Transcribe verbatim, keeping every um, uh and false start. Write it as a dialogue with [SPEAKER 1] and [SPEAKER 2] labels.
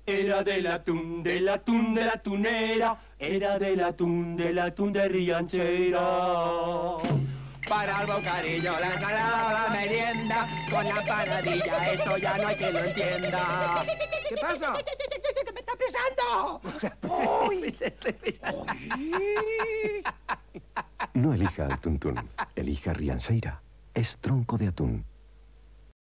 [SPEAKER 1] Era del atún, del atún de la tunera, era del atún, del atún de Riancheira. Para el bocadillo, la ensalada, la merienda, con la panadilla, esto ya no hay quien lo entienda.
[SPEAKER 2] ¿Qué pasa?
[SPEAKER 1] ¡Que me está pisando! ¡Uy!
[SPEAKER 3] No elija al tuntún, elija Riancheira. Es tronco de atún.